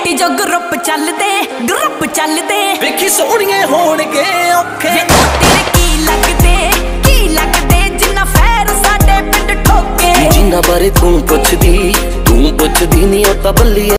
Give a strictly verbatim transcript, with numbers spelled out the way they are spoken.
ਪੇਟੀ ਜੋ ਗਰੁੱਪ ਚੱਲਦੇ ਗਰੁੱਪ ਚੱਲਦੇ ਵੇਖੀ ਸੋਹਣੀਏ ਹੋਣਗੇ ਔਖੇ ਵੇ ਤੇਰੇ ਕੀ ਲੱਗਦੇ ਕੀ ਲੱਗਦੇ ਜਿੰਨਾ ਫੈਰ ਸਾਡੇ ਪਿੰਡ ਠੋਕੇ ਜਿੰਨਾ ਬਾਰੇ ਤੂੰ ਪੁੱਛਦੀ ਤੂੰ ਪੁੱਛਦੀ ਨਹੀਂ ਉਹ ਤਾਂ ਬੱਲੀ